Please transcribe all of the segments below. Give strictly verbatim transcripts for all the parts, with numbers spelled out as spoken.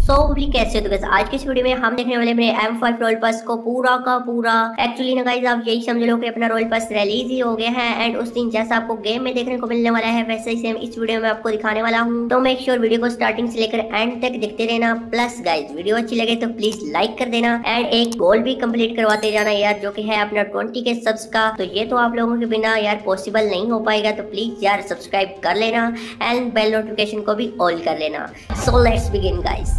सो so, कैसे हो तो गाइस आज की इस वीडियो में हम देखने वाले मेरे एम फाइव रॉयल पास को पूरा का पूरा। एक्चुअली ना गाइस आप यही समझ लो कि अपना रॉयल पास रिलीज ही हो गया है एंड उस दिन जैसा आपको गेम में देखने को मिलने वाला है वैसे ही सेम इस वीडियो में आपको दिखाने वाला हूं। तो मेक श्योर वीडियो को स्टार्टिंग से लेकर एंड तक देखते रहना। प्लस गाइस वीडियो अच्छी लगे तो प्लीज लाइक कर देना एंड एक गोल भी कम्प्लीट करवाते जाना यार, जो की है अपना ट्वेंटी के सब्स का। तो ये तो आप लोगों के बिना यार पॉसिबल नहीं हो पाएगा, तो प्लीज यार सब्सक्राइब कर लेना एंड बेल नोटिफिकेशन को भी ऑल कर लेना। So let's begin guys.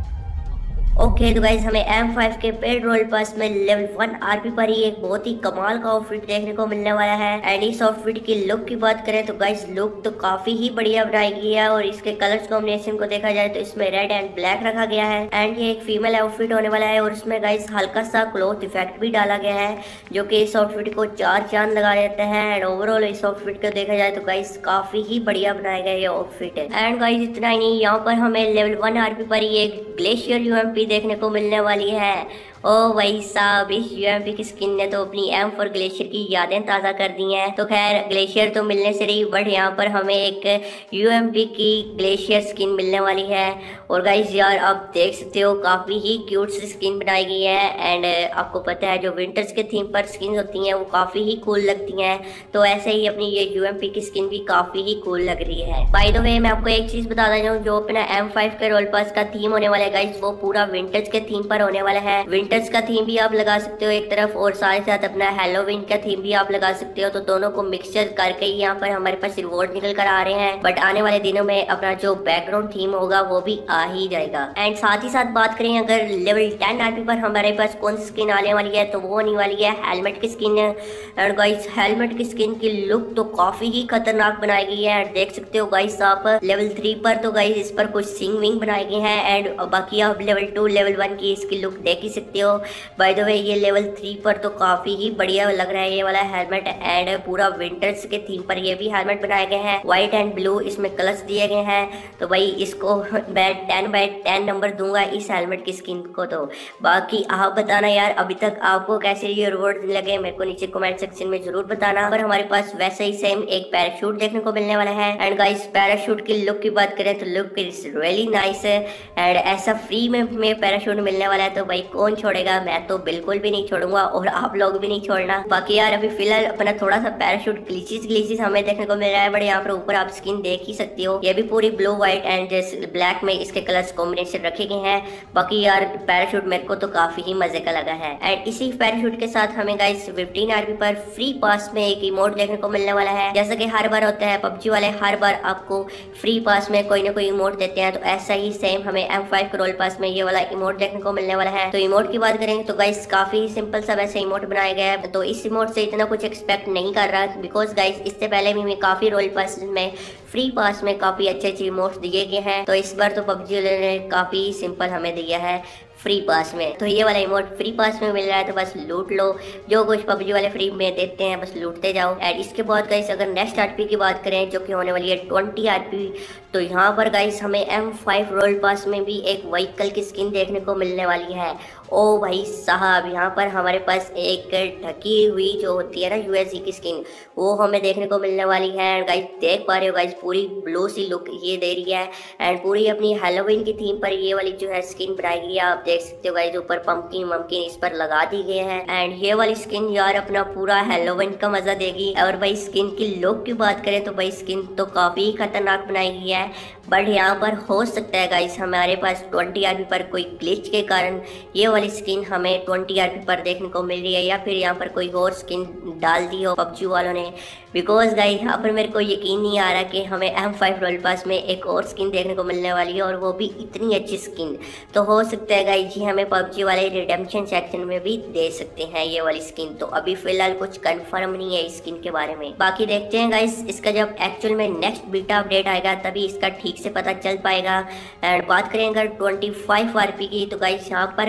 Okay okay, तो गाइज हमें एम फाइव के पेड रॉयल पास में लेवल वन आरपी पर ही एक बहुत ही कमाल का आउटफिट देखने को मिलने वाला है। एंड इस आउटफिट की लुक की बात करें तो गाइज लुक तो काफी ही बढ़िया बनाई गई है और इसके कलर्स कॉम्बिनेशन को देखा जाए तो इसमें रेड एंड ब्लैक रखा गया है एंड ये एक फीमेल आउटफिट होने वाला है और इसमें गाइज हल्का सा क्लॉथ इफेक्ट भी डाला गया है जो कि इस आउटफिट को चार चांद लगा देते हैं। एंड ओवरऑल इस आउटफिट को देखा जाए तो गाइज काफी ही बढ़िया बनाया गया ये आउटफिट है। एंड गाइज इतना ही नहीं, यहाँ पर हमें लेवल वन आरपी पर ही एक ग्लेशियर यूएमपी देखने को मिलने वाली है। ओ भाई साहब, इस यूएमपी की स्किन ने तो अपनी एम फोर ग्लेशियर की यादें ताज़ा कर दी हैं। तो खैर ग्लेशियर तो मिलने से रही, बट यहाँ पर हमें एक यूएमपी की ग्लेशियर स्किन मिलने वाली है। और गाइस यार आप देख सकते हो काफ़ी ही क्यूट सी स्किन बनाई गई है एंड आपको पता है जो विंटर्स के थीम पर स्किन होती हैं वो काफ़ी ही कूल लगती हैं, तो ऐसे ही अपनी ये यूएमपी की स्किन भी काफ़ी ही कूल लग रही है। बाय द वे मैं आपको एक चीज़ बता देता हूँ, जो अपना एम फाइव के रॉयल पास का थीम होने वाला है गाइस वो पूरा विंटर्स के थीम पर होने वाला है। विंटर्स का थीम भी आप लगा सकते हो एक तरफ और साथ ही साथ अपना हैलोवीन का थीम भी आप लगा सकते हो, तो दोनों को मिक्सचर करके ही यहाँ पर हमारे पास रिवॉर्ड निकल कर आ रहे हैं। बट आने वाले दिनों में अपना जो बैकग्राउंड थीम होगा वो भी आ ही जाएगा। एंड साथ ही साथ बात करें अगर लेवल टेन आरपी पर हमारे पास कौन सी स्किन आने वाली है तो वो आने वाली है हेलमेट की स्किन। एंड गाइस हेलमेट की स्किन की लुक तो काफी ही खतरनाक बनाई गई है। देख सकते हो गाइस आप लेवल थ्री पर तो गाइस इस पर कुछ सिंग विंग बनाए गए हैं एंड बाकी आप लेवल टू लेवल वन की इसकी लुक देख ही सकते हो। बाय द वे ये लेवल थ्री पर तो काफी ही बढ़िया लग रहा है ये वाला हेलमेट एंड पूरा विंटर्स के थीम पर ये भी हेलमेट बनाए गए हैं। व्हाइट एंड ब्लू इसमें कलर्स दिए गए हैं, तो भाई इसको मैं टेन बाय टेन नंबर दूंगा इस हेलमेट की स्किन को। तो बाकी आप बताना यार अभी तक आपको कैसे ये रिवॉर्ड लगे, मेरे को नीचे कमेंट सेक्शन में जरूर बताना। और हमारे पास वैसे ही सेम एक पैराशूट देखने को मिलने वाला है एंड गाइस पैराशूट की लुक की बात करें तो लुक इज रियली नाइस है एंड ऐसा फ्री में, में पैराशूट मिलने वाला है तो भाई कौन छोड़ेगा, मैं तो बिल्कुल भी नहीं छोड़ूंगा और आप लोग भी नहीं छोड़ना। बाकी यार अभी फिलहाल अपना थोड़ा सा पैराशूट ग्लिचेस ग्लिचेस हमें देखने को मिल रहा है, बट यहाँ पर ऊपर आप स्किन देख ही सकते हो ये भी पूरी ब्लू व्हाइट एंड ब्लैक में इसके कलर्स कॉम्बिनेशन रखे गए हैं। बाकी यार पैराशूट मेरे को तो काफी ही मजे का लगा है। एंड इसी पैराशूट के साथ हमें गाइस फिफ्टीन आरपी पर फ्री पास में एक इमोट देखने को मिलने वाला है। जैसा कि हर बार होता है पबजी वाले हर बार आपको फ्री पास में कोई ना कोई इमोट देते हैं, तो ऐसा ही सेम हमें एम फाइव के रॉयल पास में ये वाला इमोट देखने को मिलने वाला है। तो इमोट की बात करेंगे तो गाइस काफी सिंपल सा वैसे इमोट बनाया गया है, तो इस इमोट से इतना कुछ एक्सपेक्ट नहीं कर रहा बिकॉज गाइस इससे पहले भी मैं काफी रॉयल पास में फ्री पास में काफी अच्छे अच्छे इमोट्स दिए गए हैं, तो इस बार तो पबजी ने काफी सिंपल हमें दिया है फ्री पास में। तो ये वाला इमोट फ्री पास में मिल रहा है तो बस लूट लो, जो कुछ पबजी वाले फ्री में देते हैं बस लूटते जाओ। एंड इसके बाद गाइस अगर नेक्स्ट आरपी की बात करें जो कि होने वाली है ट्वेंटी आरपी, तो यहाँ पर गाइस हमें एम फाइव रॉयल पास में भी एक व्हीकल की स्किन देखने को मिलने वाली है। ओ भाई साहब, यहाँ पर हमारे पास एक ढकी हुई जो होती है ना यूएसजी की स्किन वो हमें देखने को मिलने वाली है। एंड गाइस देख पा रहे हो गाइस पूरी ब्लू सी लुक ये दे रही है एंड पूरी अपनी हैलोवीन की थीम पर ये वाली जो है स्किन बनाई गई है। आप देख सकते हो गाइस ऊपर पंपकिन ममकिन इस पर लगा दी गए हैं एंड ये वाली स्किन यार अपना पूरा हैलोवीन का मजा देगी। और भाई स्किन की लुक की बात करें तो भाई स्किन तो काफी खतरनाक बनाई गई है, बट यहाँ पर हो सकता है गाइस हमारे पास ट्वेंटी आरपी पर कोई ग्लिच के कारण ये वाली स्किन हमें ट्वेंटी आरपी पर देखने को मिल रही है या फिर यहाँ पर कोई और स्किन डाल दी हो पबजी वालों ने। बिकॉज गाइस यहाँ पर मेरे को यकीन नहीं आ रहा कि हमें एम फाइव रॉयल पास में एक और स्किन देखने को मिलने वाली है और वो भी इतनी अच्छी स्किन। तो हो सकता है गाइस जी हमें पबजी वाले रिडेम्पशन सेक्शन में भी दे सकते हैं ये वाली स्किन, तो अभी फिलहाल कुछ कंफर्म नहीं है इस स्किन के बारे में। बाकी देखते हैं गाइस इसका जब एक्चुअल में नेक्स्ट बीटा अपडेट आएगा तभी इसका ठीक से पता चल पाएगा। एंड बात करें अगर ट्वेंटी फाइव आरपी की तो गाइस यहाँ पर भी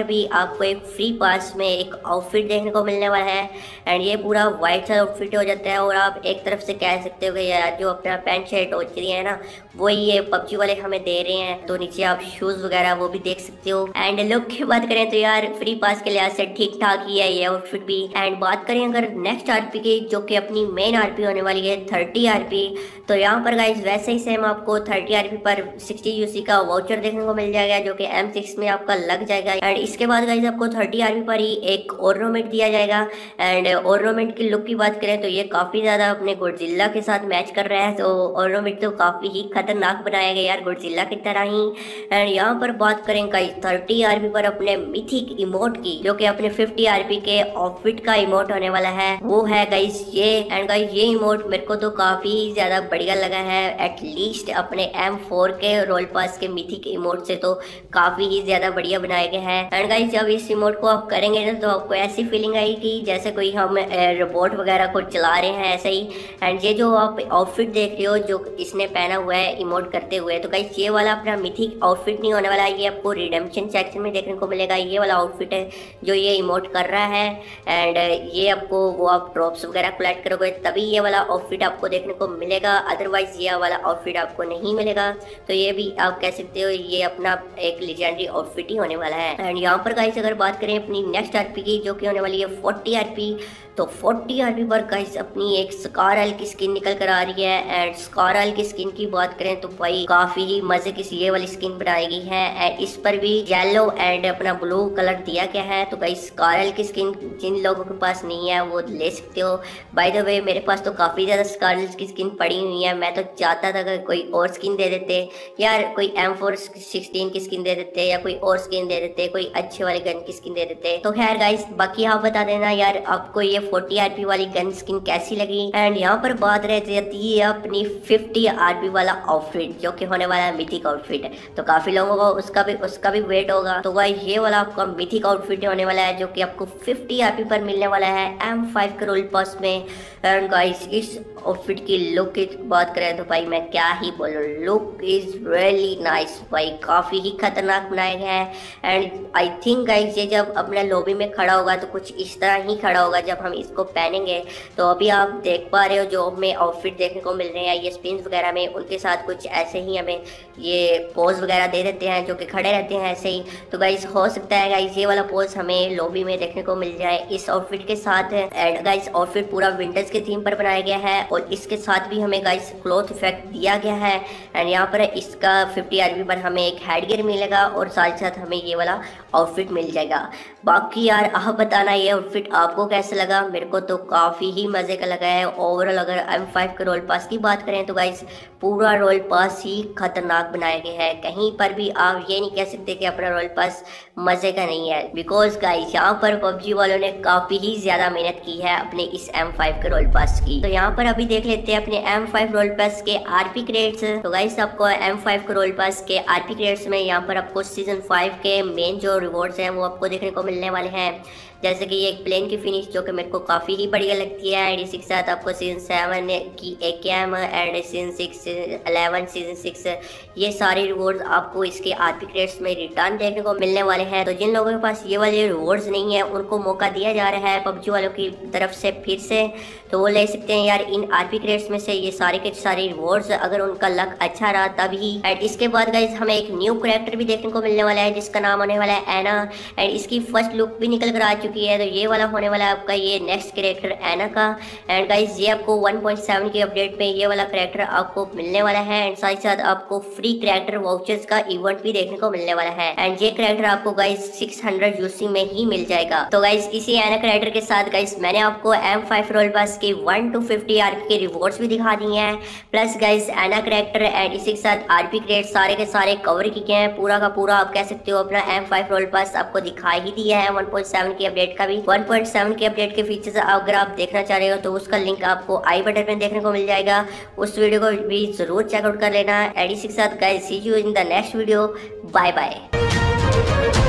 आपको एक फ्री पास में एक आउटफिट देखने को मिलने वाला है। एंड ये पूरा वाइट सा आउटफिट हो जाता है और आप एक तरफ से कह सकते हो कि यार जो अपना पैंट शर्ट होती है ना वही ये पबजी वाले हमें दे रहे हैं। तो नीचे आप शूज वगैरह वो भी देख सकते हो। एंड लुक की बात करें तो यार फ्री पास के लिहाज से ठीक ठाक ही है ये आउटफिट भी। एंड बात करें अगर नेक्स्ट आरपी की, जो कि अपनी मेन आरपी होने वाली है थर्टी आरपी, तो यहाँ पर गाइज वैसे ही सेम आपको थर्टी आरपी पर सिक्सटी यूसी का वाउचर देखने को मिल जाएगा, जो कि एम सिक्स में आपका लग जाएगा। एंड इसके बाद गाइज आपको थर्टी आरपी पर ही एक ऑर्नामेंट दिया जाएगा। एंड ऑर्नामेंट की लुक की बात करें तो ये काफी ज्यादा अपने गोडजिल्ला के साथ मैच कर रहा है। तो ऑर्नामेंट तो काफी ही खतरनाक बनाया गया यार, गोडजिल्ला की तरह ही। एंड यहाँ पर बात करें गाइज थर्टी आरपी पर अपने मिथिक इमोट की, जो कि अपने फिफ्टी आरपी के आउटफिट का इमोट होने वाला है, वो है गाइज ये। एंड गाइज ये इमोट मेरे को तो काफी ज्यादा बढ़िया लगा है, एटलीस्ट अपने एम फोर के रोल पास के मिथिक इमोट से तो काफी ही ज्यादा बढ़िया बनाए गए हैं। एंड गाइस जब इस इमोट को आप करेंगे ना तो आपको ऐसी फीलिंग आएगी जैसे कोई हम रोबोट वगैरह को चला रहे हैं ऐसे ही। एंड ये जो आप आउटफिट देख रहे हो जो इसने पहना हुआ है इमोट करते हुए, तो गाइस ये वाला अपना मिथिक आउटफिट नहीं होने वाला, ये आपको रिडेम्पशन सेक्शन में देखने को मिलेगा। ये वाला आउटफिट है जो ये इमोट कर रहा है। एंड ये आपको वो आप ड्रॉप्स वगैरह कलेक्ट करोगे तभी ये वाला आउटफिट आपको देखने को मिलेगा, अदरवाइज ये वाला आउटफिट आपको नहीं मिलेगा। तो ये भी आप कह सकते हो ये अपना एक लेजेंडरी आउटफिट ही होने वाला है। एंड यहाँ पर गाइस अगर बात करें अपनी नेक्स्ट आरपी की, जो कि होने वाली है फोर्टी आरपी, तो फोर्टी आरपी पर गाइस अपनी एक स्कार एल की स्किन निकल कर आ रही है। एंड स्कार एल की स्किन की बात करें तो भाई काफी ही मजे की ये वाली स्किन बनाई गई है। एंड इस पर भी येलो एंड अपना ब्लू कलर दिया गया है। तो गाइस स्कार एल की स्किन जिन लोगों के पास नहीं है वो ले सकते हो। बाय द वे मेरे पास तो काफी ज्यादा स्कार एल की स्किन पड़ी हुई है, मैं तो चाहता था कि कोई और स्किन दे देते यार, कोई एम फोर सिक्सटीन की स्किन दे देते या कोई और स्किन दे देते, कोई अच्छे वाली गन की स्किन दे देते। तो खैर गाइस बाकी आप बता देना यार आपको ये फोर्टी आरपी वाली गन स्किन कैसी लगी। एंड यहाँ पर बात रह जाती है अपनी फिफ्टी आरपी वाला आउटफिट, जो कि होने वाला है मिथिक आउटफिट। तो काफी लोगों को उसका भी उसका भी वेट होगा। तो गाइस ये वाला आपका मिथिक आउटफिट होने वाला है, जो कि आपको फिफ्टी आरपी पर मिलने वाला है एम फाइव के रोल पास में। एंड गाइस इस आउटफिट की लुक की बात करें तो भाई मैं क्या ही बोलूं, लुक इज रियली नाइस भाई, काफी ही खतरनाक बनाया गया है। एंड आई थिंक गाइस ये जब अपने लॉबी में खड़ा होगा तो कुछ इस तरह ही खड़ा होगा जब हम इसको पहनेंगे। तो अभी आप देख पा रहे हो जो हमें आउटफिट देखने को मिल रहे हैं ये स्पिन्स वगैरह में, उनके साथ कुछ ऐसे ही हमें ये पोज वगैरह दे देते हैं जो कि खड़े रहते हैं ऐसे ही। तो गाइस हो सकता है गाइस ये वाला पोज हमें लॉबी में देखने को मिल जाए इस आउटफिट के साथ। एंड गाइस आउटफिट पूरा विंटर्स के थीम पर बनाया गया है और इसके साथ भी हमें गाइस क्लॉथ इफेक्ट दिया गया है। एंड यहाँ पर इसका फिफ्टी आरपी पर हमें एक हेड गियर मिलेगा और साथ साथ हमें ये वाला आउटफिट मिल जाएगा। बाकी यार आप बताना ये आउटफिट आपको कैसा लगा, मेरे को तो काफ़ी ही मज़े का लगा है। ओवरऑल अगर एम फाइव के रोल पास की बात करें तो गाइस पूरा रोल पास ही खतरनाक बनाया गया है, कहीं पर भी आप ये नहीं कह सकते कि अपना रोल पास मज़े का नहीं है। बिकॉज गाइस यहाँ पर पबजी वालों ने काफ़ी ही ज़्यादा मेहनत की है अपने इस एम फाइव के रोल पास की। तो यहाँ पर अभी देख लेते हैं अपने एम फाइव रोल पास के आरपी क्रेड्स। तो गाइस आपको एम फाइव के रोल पास के आरपी क्रेड्स में यहाँ पर आपको सीजन फाइव के मेन जो रिवॉर्ड्स हैं वो आपको देखने को मिलने वाले हैं, जैसे कि ये एक प्लेन की फिनिश जो कि मेरे को काफ़ी ही बढ़िया लगती है। एंड इसी के साथ आपको सीजन सेवन की A K M and season six eleven season six ये सारे रिवॉर्ड्स आपको इसके आरपी क्रेड्स में रिटर्न देखने को मिलने वाले हैं। तो जिन लोगों के पास ये वाले रिवॉर्ड्स नहीं है उनको मौका दिया जा रहा है पबजी वालों की तरफ से फिर से, तो वो ले सकते हैं यार इन आरपी क्रेड्स में से ये सारे के सारे रिवॉर्ड्स, अगर उनका लक अच्छा रहा तभी। एंड इसके बाद गाइस हमें एक न्यू कैरेक्टर भी देखने को मिलने वाला है जिसका नाम होने वाला है एना। एंड इसकी फर्स्ट लुक भी निकल कर आ चुकी है, तो ये वाला होने वाला है आपका ये नेक्स्ट कैरेक्टर एना का। एंड गाइस ये आपको वन पॉइंट सेवन की अपडेट में ये वाला कैरेक्टर आपको मिलने वाला है। एंड साथ ही साथ आपको फ्री कैरेक्टर वाउचर्स का इवेंट भी देखने को मिलने वाला है। एंड ये कैरेक्टर आपको गाइस सिक्स हंड्रेड यूसी में ही मिल जाएगा। तो गाइस इसी एना कैरेक्टर के साथ गाइस मैंने आपको एम फाइव रोल पास के वन टू फिफ्टी आरपी के रिवॉर्ड्स भी दिखा दिए हैं, plus guys Anna character and इसी के साथ आरपी क्रेड सारे के सारे कवर किए हैं। पूरा का पूरा आप कह सकते हो अपना एम फाइव रोल पास आपको दिखा ही दिया है वन पॉइंट सेवन की अपडेट का भी। वन पॉइंट सेवन के अपडेट के फीचर्स अगर आप देखना चाह रहे हो तो उसका लिंक आपको आई बटन में देखने को मिल जाएगा, उस वीडियो को भी जरूर चेकआउट कर लेना। एंड इसी के साथ guys see you in the next video, bye bye.